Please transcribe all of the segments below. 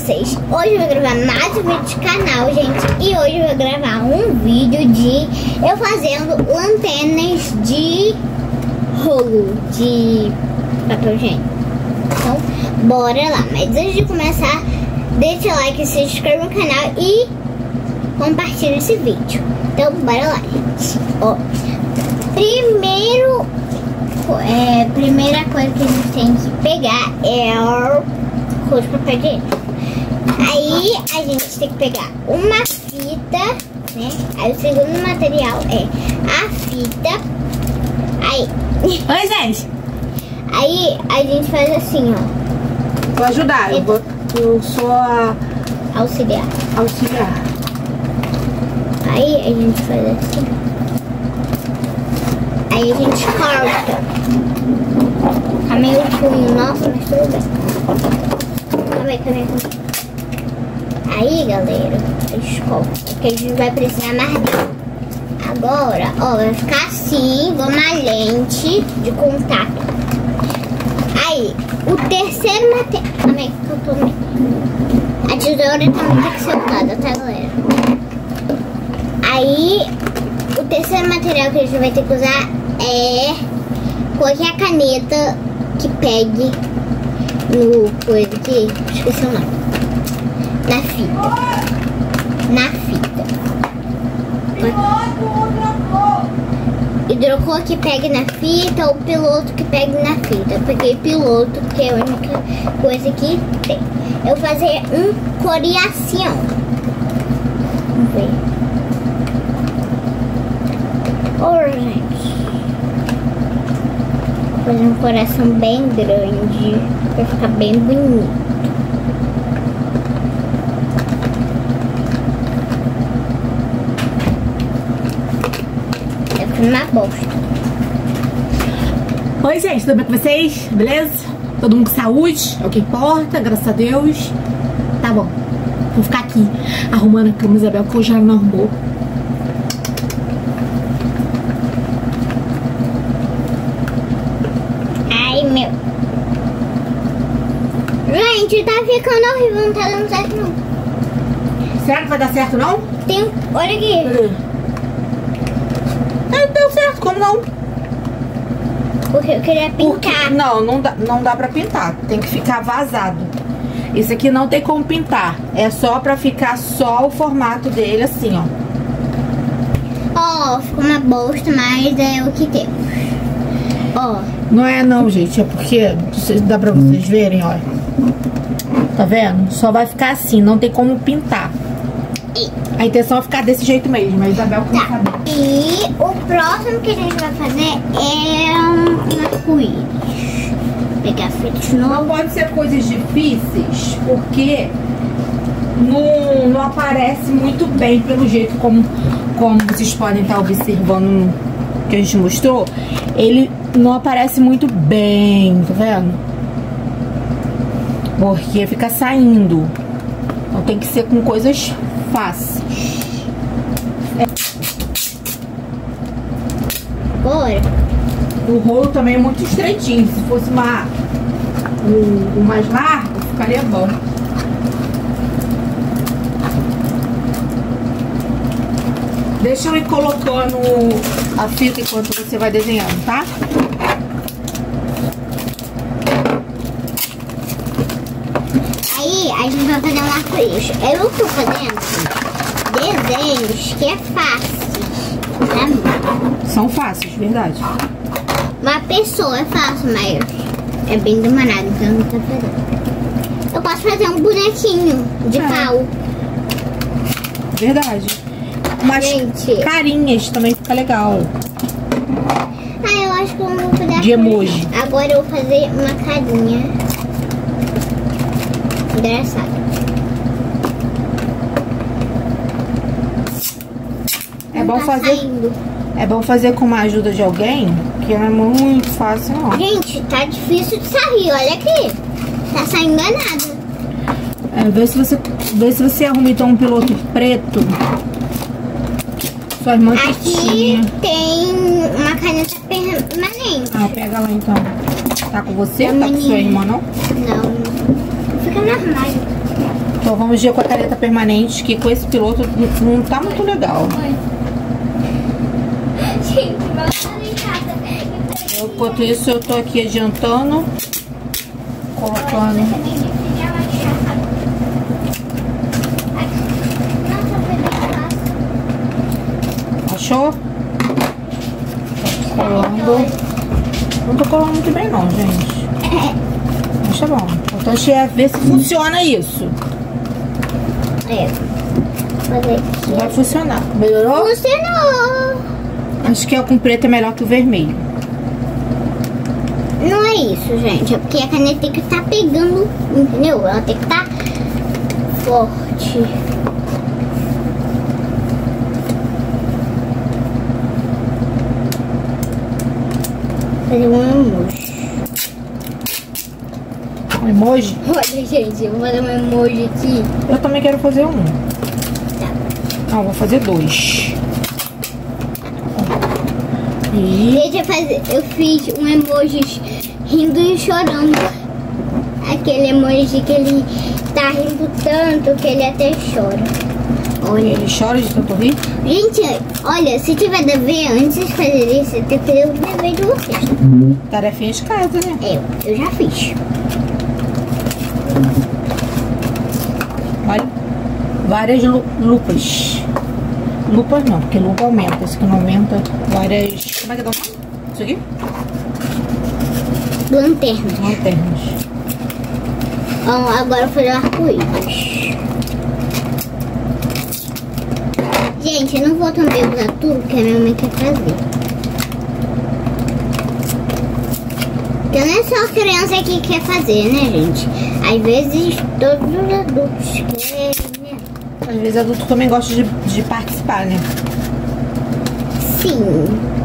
vocês? Hoje eu vou gravar mais um vídeo de canal, gente. E hoje eu vou gravar um vídeo de eu fazendo lanternas de rolo de papel higiênico. Então, bora lá. Mas antes de começar, deixa o like, se inscreva no canal e compartilha esse vídeo. Então, bora lá, gente. Ó, primeira coisa que a gente tem que pegar é o rolo de papel higiênico. Aí a gente tem que pegar uma fita, né? Aí o segundo material é a fita. Aí. Oi, gente. Aí a gente faz assim, ó. Vou ajudar. Eu sou a auxiliar. Aí a gente faz assim. Aí a gente corta. Tá meio ruim, nossa, mas tudo bem. Calma aí. Aí, galera, a gente corta, porque a gente vai precisar mais dele. Agora, ó, vai ficar assim, igual uma lente de contato. Aí, o terceiro material... Calma aí, que eu tô meio... A tesoura também tem que ser usada, tá, galera? Aí, o terceiro material que a gente vai ter que usar é qualquer caneta que pegue no coisa aqui, esqueci o nome, na fita. Hidrocor que pegue na fita ou piloto que pegue na fita. Eu peguei piloto, que é a única coisa que tem. Eu vou fazer um coração. Vamos ver. Gente, vou fazer um coração bem grande pra ficar bem bonito. Tá ficando uma bosta. Oi, gente, tudo bem com vocês? Beleza? Todo mundo com saúde? É o que importa, graças a Deus. Tá bom. Vou ficar aqui arrumando a cama, Isabel, que hoje ela não arrumou. Meu. Gente, tá ficando horrível, não tá dando certo não. Será que vai dar certo não? Tem. Olha aqui. Não deu certo, como não? Porque eu queria pintar. Não dá pra pintar. Tem que ficar vazado. Isso aqui não tem como pintar. É só pra ficar só o formato dele assim, ó. Ó, ficou uma bosta, mas é o que temos. Ó. Não é não, gente, é porque dá pra vocês verem, olha. Tá vendo? Só vai ficar assim, não tem como pintar. A intenção é ficar desse jeito mesmo, mas a Isabel não sabe. E o próximo que a gente vai fazer é um arco-íris. Pegar a fita de novo. Não pode ser coisas difíceis, porque não aparece muito bem pelo jeito como vocês podem estar observando que a gente mostrou. Ele não aparece muito bem, tá vendo? Porque fica saindo. Então tem que ser com coisas fáceis. Bora. O rolo também é muito estreitinho. Se fosse mais largo, ficaria bom. Deixa eu ir colocando a fita enquanto você vai desenhando, tá? Aí a gente vai fazer um arco-íris. Eu tô fazendo desenhos que é fácil, sabe? São fáceis, verdade. Uma pessoa é fácil, mas é bem demorado, então não tá fazendo. Eu posso fazer um bonequinho de pau. Verdade. Umas carinhas também fica legal. Eu acho que eu não vou fazer de emoji. Agora eu vou fazer uma carinha engraçada. É bom fazer com a ajuda de alguém, que não é muito fácil não. Gente, tá difícil de sair, olha aqui. Tá saindo nada. Vê se você arruma então um piloto preto. Sua irmã aqui tem uma caneta permanente. Pega lá então. Tá com você? Tá com sua irmã, não? Não. Fica no armário. Então vamos ver com a caneta permanente, que com esse piloto não tá muito legal. Gente, vamos em casa. Enquanto isso eu tô aqui adiantando, colocando. Achou? Colando. Não tô colando muito bem não, gente. Mas tá bom. Então é ver se funciona isso. Vai funcionar. Melhorou? Funcionou. Acho que com preto é melhor que o vermelho. Não é isso, gente. É porque a caneta tem que estar pegando, entendeu? Ela tem que estar forte. Fazer um emoji. Um emoji? Olha, gente, eu vou fazer um emoji aqui. Eu também quero fazer um. Tá. Não, vou fazer 2. E Eu fiz um emoji rindo e chorando. Aquele emoji que ele tá rindo tanto que ele até chora. Olha. ele chora de tanto rir. Gente, olha, se tiver dever, antes de fazer isso, tem que fazer o dever de vocês. Tarefinha de casa, né? Eu já fiz. Olha, várias lupas. Lupas não, porque lupa aumenta. Esse aqui não aumenta. Várias... Como é que dá o nome? Isso aqui? Lanternas. Lanternas. Agora eu vou fazer o arco-íris. Gente, eu não vou também usar tudo que a minha mãe quer fazer. Porque não é só a criança que quer fazer, né, gente? Às vezes todos os adultos querem, né? Às vezes adulto também gosta de participar, né? Sim.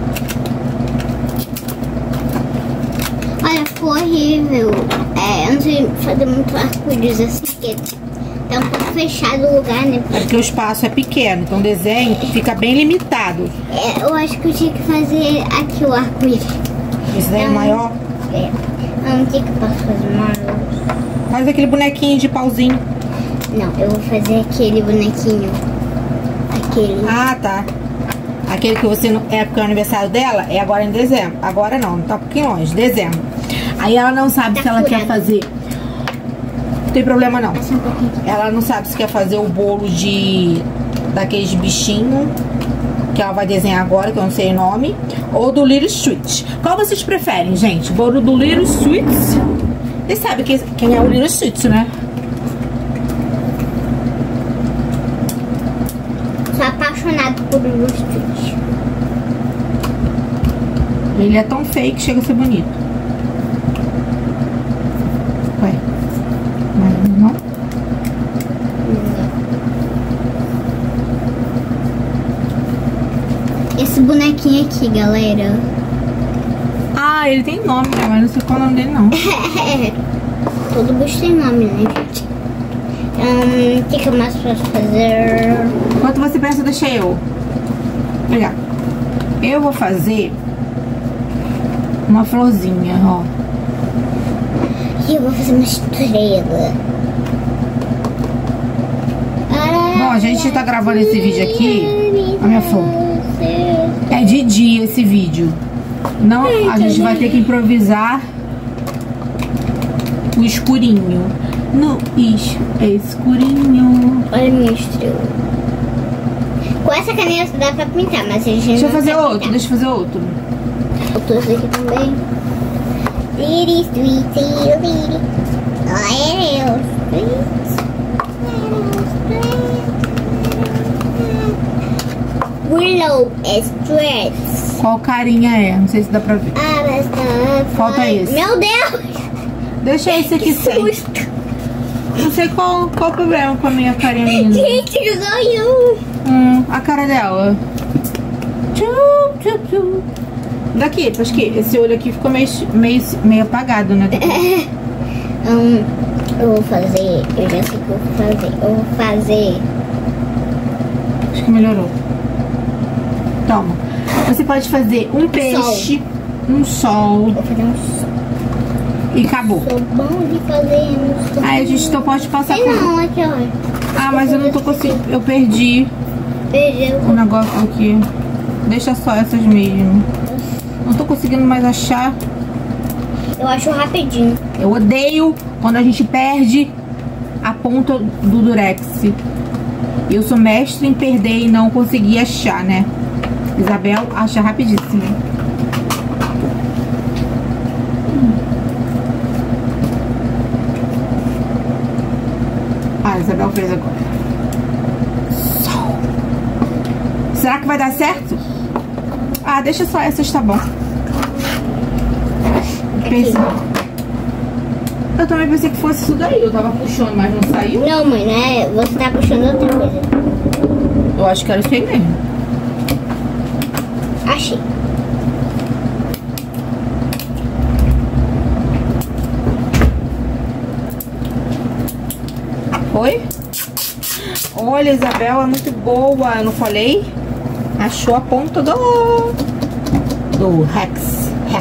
Olha, ficou horrível. Eu não sei fazer muito arco-íris assim, porque tá um pouco fechado o lugar, né? É porque o espaço é pequeno, então o desenho fica bem limitado. Eu acho que eu tinha que fazer aqui o arco-íris. Esse daí é maior. Eu não sei que eu posso fazer maior. Faz aquele bonequinho de pauzinho. Não, eu vou fazer aquele bonequinho. Aquele. Ah, tá. Aquele que você não... É porque é o aniversário dela é agora em dezembro. Agora não tá um pouquinho longe, dezembro. Aí ela não sabe se ela quer fazer. Não tem problema não. Passa um pouquinho. Ela não sabe se quer fazer o bolo daqueles bichinhos que ela vai desenhar agora, que eu não sei o nome, ou do Little Sweet. Qual vocês preferem, gente? Bolo do Little Sweet? Vocês sabem quem é o Little Sweet, né? Sou apaixonado por Little Sweet. Ele é tão feio que chega a ser bonito. Ué. Mas não? Esse bonequinho aqui, galera. Ah, ele tem nome, né? Mas não sei qual é o nome dele, não. Todo bicho tem nome, né, gente? O que eu mais posso fazer? Enquanto você pensa, deixa eu. Obrigada. Eu vou fazer uma florzinha, ó. E eu vou fazer uma estrela. Bom, a gente tá gravando esse vídeo aqui. A minha flor. É de dia esse vídeo. Não, a gente vai ter que improvisar o escurinho. No escurinho. Olha a minha estrela. Com essa caneta dá pra pintar, mas a gente Deixa eu não fazer vai outro, pintar. deixa eu fazer outro. Eu trouxe aqui também. Little sweet, little. Little sweet. Willow Straits. Qual carinha é? Não sei se dá pra ver. Falta esse. Meu Deus! Deixa esse aqui sem. Susto. Não sei qual o problema com a minha carinha linda. Gente, ganhou! A cara dela. Tchum, tchum, tchum. Daqui, acho que esse olho aqui ficou meio apagado, né? Eu vou fazer. Eu já sei o que eu vou fazer. Eu vou fazer. Acho que melhorou. Toma. Você pode fazer um peixe, um sol. Vou fazer um sol. E acabou. Sou bom de fazer. Aí a gente pode passar por... Não, aqui, ó. Ah, mas eu não tô conseguindo. Eu perdi Perdeu. o negócio aqui. Deixa só essas mesmo. Não tô conseguindo mais achar. Eu acho rapidinho. Eu odeio quando a gente perde a ponta do durex. Eu sou mestre em perder e não conseguir achar, né? Isabel acha rapidíssimo. Ah, Isabel fez agora. Sol. Será que vai dar certo? Ah, deixa só essas, tá bom. Eu também pensei que fosse isso daí. Eu tava puxando, mas não saiu. Não, mãe, né? Você tá puxando outra coisa. Eu acho que era isso aí mesmo. Achei. Foi? Olha, Isabel é muito boa. Eu não falei? Achou a ponta do Rex.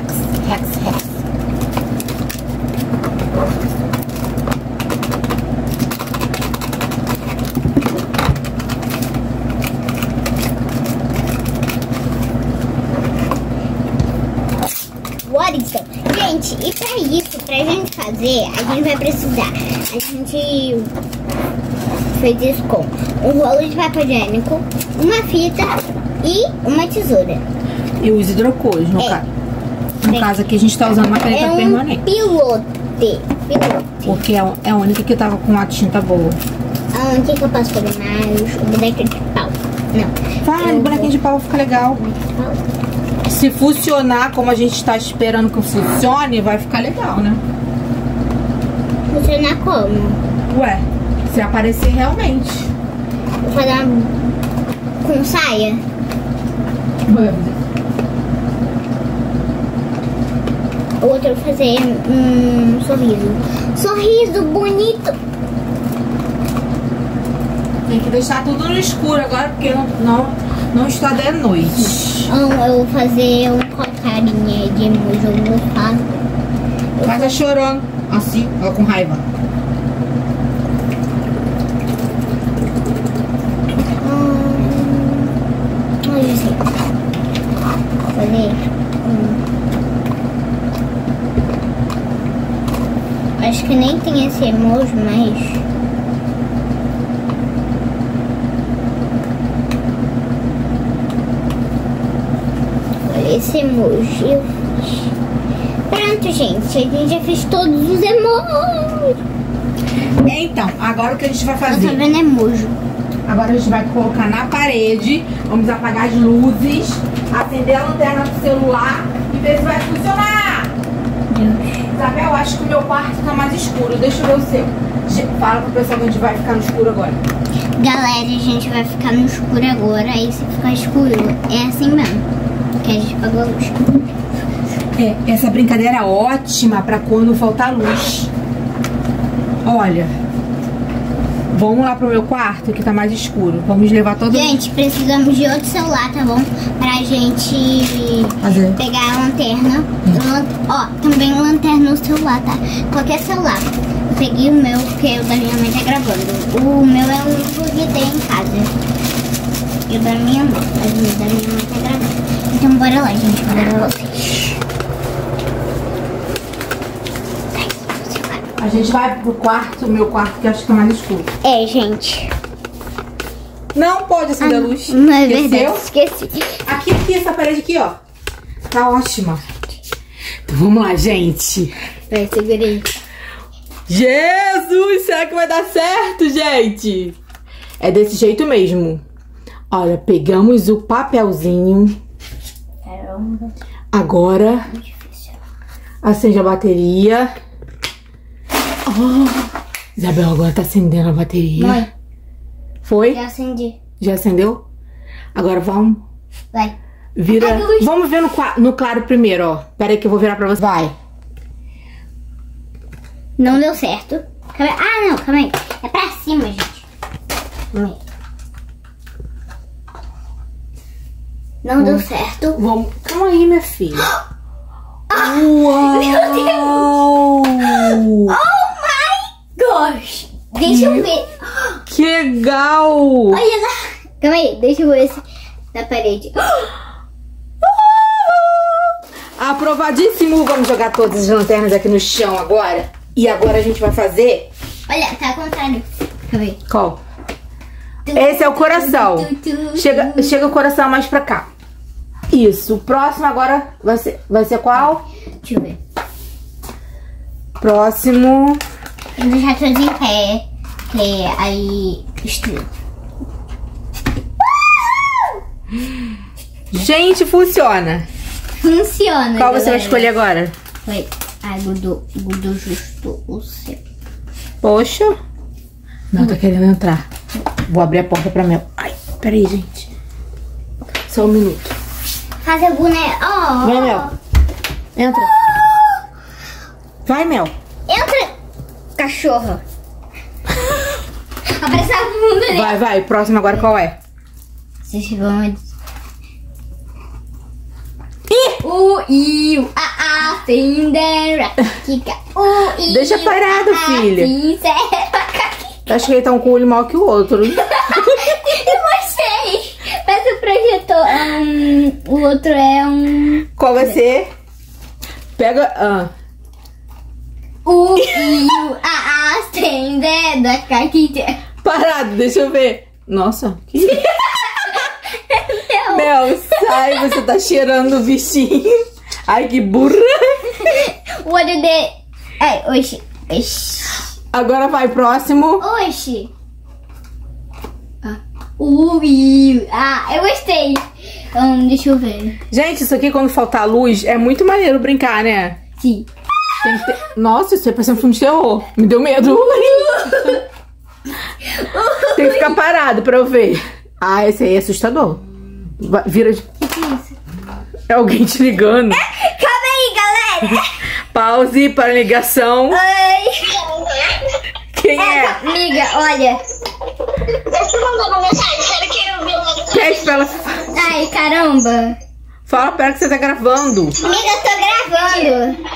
Bora então. Gente, e pra isso, pra gente fazer, a gente vai precisar. A gente fez isso com um rolo de papel higiênico, uma fita e uma tesoura. E os hidrocores, no caso. No caso aqui a gente tá usando uma caneta permanente. Pilote. Porque é a única que tava com a tinta boa. Aonde que eu posso fazer mais? O bonequinho de pau. Não. Vai, o bonequinho de pau fica legal. Se funcionar como a gente tá esperando que funcione, vai ficar legal, né? Funcionar como? Ué, se aparecer realmente. Vou fazer uma com saia. Outro eu vou fazer um sorriso. Sorriso bonito. Tem que deixar tudo no escuro agora, porque não está de noite. Eu vou fazer uma carinha de emoji. Eu vou fazer. Mas tá chorando. Assim, ela com raiva. Olha assim. Fazer. Acho que nem tem esse emoji, mas... Olha esse emoji. Eu fiz. Pronto, gente. A gente já fez todos os emojis. Então, agora o que a gente vai Eu tô fazer? vendo emoji. Agora a gente vai colocar na parede. Vamos apagar as luzes. Acender a lanterna do celular. E ver se vai funcionar. Isabel, acho que o meu quarto tá mais escuro. Deixa eu ver o seu. Fala pro pessoal que a gente vai ficar no escuro agora. Galera, a gente vai ficar no escuro agora. Aí se ficar escuro, é assim mesmo. Que a gente pagou a luz. Essa brincadeira é ótima pra quando faltar luz. Olha. Vamos lá pro meu quarto que tá mais escuro. Vamos levar todo... Gente, precisamos de outro celular, tá bom? Pra gente pegar a lanterna. Ó, também lanterna no celular, tá? Qualquer celular. Eu peguei o meu, porque o da minha mãe tá gravando. O meu é o único que tem em casa. E o da minha mãe. Mas o da minha mãe tá gravando. Então bora lá, gente. Bora lá. A gente vai pro quarto, meu quarto, que acho que tá mais escuro. Gente. Não pode acender a luz. Não é Esqueceu? verdade, esqueci. Aqui, essa parede aqui, ó. Tá ótima. Então vamos lá, gente. Vai, segurei. Jesus, será que vai dar certo, gente? É desse jeito mesmo. Olha, pegamos o papelzinho. Caramba. Agora, acende a bateria. Oh, Isabel agora tá acendendo a bateria. Mãe. Foi? Já acendi. Já acendeu? Agora vamos. Vai. Vira. Apaga a luz. Vamos ver no claro primeiro, ó. Pera aí que eu vou virar pra você. Vai. Não deu certo. Ah, não, calma aí. É pra cima, gente. Não deu certo. Vamos. Calma aí, minha filha. Ah, Uau! Oh my gosh! Deixa eu ver. Que legal! Olha lá. Calma aí, deixa eu ver esse da parede. Aprovadíssimo! Vamos jogar todas as lanternas aqui no chão agora. E agora a gente vai fazer... Olha, tá ao contrário. Calma aí. Qual? Esse é o coração. Chega o coração mais pra cá. Isso. O próximo agora vai ser qual? Deixa eu ver. Próximo. Eu vou deixar todos em pé. Que é aí... estrela. Gente, funciona. Funciona. Qual você vai galera. escolher agora? Foi. Ai, grudou justo o céu. Poxa. Mel tá querendo entrar. Vou abrir a porta pra Mel. Ai, peraí, gente. Só um minuto. Fazer boneco. Oh. Vai, Mel. Entra. Vai, Mel. Entra, cachorro. Abraçar o mundo, né? Vai. Próximo agora qual é? Vocês vão... Ih! Cinderela, Kika. Deixa parado, filha. Cinderela, Acho que ele tá um com o olho maior que o outro. e vocês? Mas o projetor, o outro é um... Qual vai ser? Pega... Cinderela, Kika. Parado, deixa eu ver. Nossa, que... Mel, sai, você tá cheirando o bichinho. Ai, que burra. O olho de... Ai, oxi. Agora vai, próximo. Oxi. Eu gostei. Deixa eu ver. Gente, isso aqui quando faltar luz é muito maneiro brincar, né? Sim. Tem que ter... Nossa, isso é parecendo um filme de terror. Me deu medo. Tem que ficar parado pra eu ver. Ah, esse aí é assustador. Vira de... O que é isso? É alguém te ligando. Calma aí, galera. Pause para ligação. Oi. Quem é? Amiga, olha. Eu te mandando uma mensagem, sério que eu vi uma... Pede pra ela... Ai, caramba. Fala pra ela que você tá gravando. Amiga, eu tô gravando.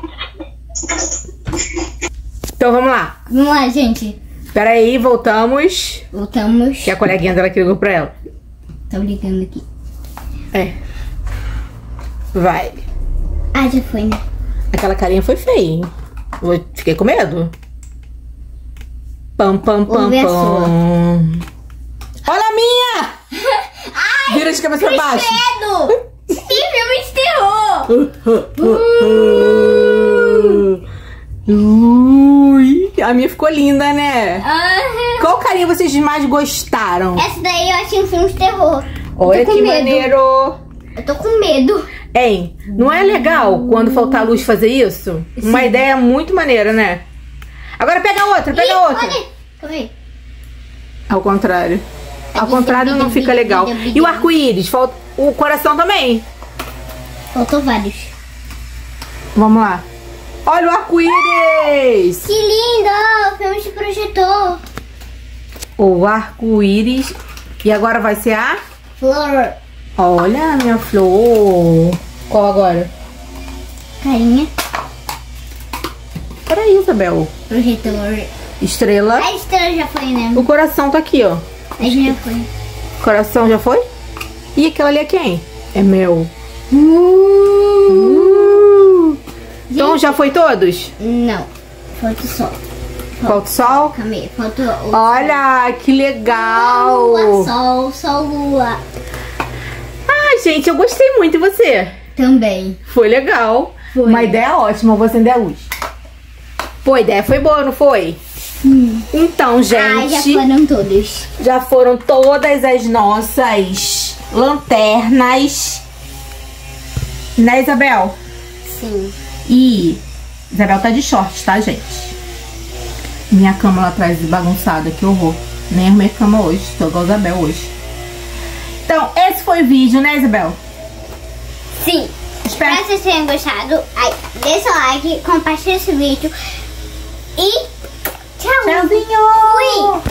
Então vamos lá. Vamos lá, gente. Pera aí, voltamos. Voltamos. Que a coleguinha dela que ligou pra ela. Tô ligando aqui. É. Vai. Ah, já foi, né? Aquela carinha foi feia, hein? Fiquei com medo. Pam, pam, Vou pam, ver a pam. Olha a minha! Ai, Vira de cabeça pra baixo. credo. Que filme de terror. Ui, a minha ficou linda, né? Aham. Qual carinha vocês mais gostaram? Essa daí eu achei um filme de terror. Olha Eu tô com que medo. maneiro. Eu tô com medo. Hein, não é legal quando faltar luz fazer isso? Uma ideia muito maneira, né? Agora pega outra, pega outra. Olha. Calma aí. Ao contrário. Ao contrário não fica legal. E o arco-íris? Falta o coração também. Faltou vários. Vamos lá. Olha o arco-íris. Que lindo! Filme de projetor. O arco-íris. E agora vai ser a... Flor. Olha a minha flor. Qual agora? Carinha. Peraí, Isabel. Projetor. Estrela. A estrela já foi, né? O coração tá aqui, ó. A já foi. O coração já foi? E aquela ali é quem? É meu. Então já foi todos? Não. Falta o sol. Falta o sol? Calma aí. Falta o Olha, que legal. lua. Sol, lua. Ai, gente, eu gostei muito. E você? Também. Foi legal. Foi. Uma ideia ótima. Eu vou acender a luz. Pô, a ideia foi boa, não foi? Então, gente... Ai, já foram todos. Já foram todas as nossas lanternas. Né, Isabel? Sim. E Isabel tá de short, tá, gente? Minha cama lá atrás bagunçada, que horror. Nem arrumei a cama hoje, tô igual a Isabel hoje. Então, esse foi o vídeo, né, Isabel? Sim. Espero... Espero que vocês tenham gostado. Aí, deixa o like, compartilha esse vídeo. E tchau. Tchauzinho! Fui.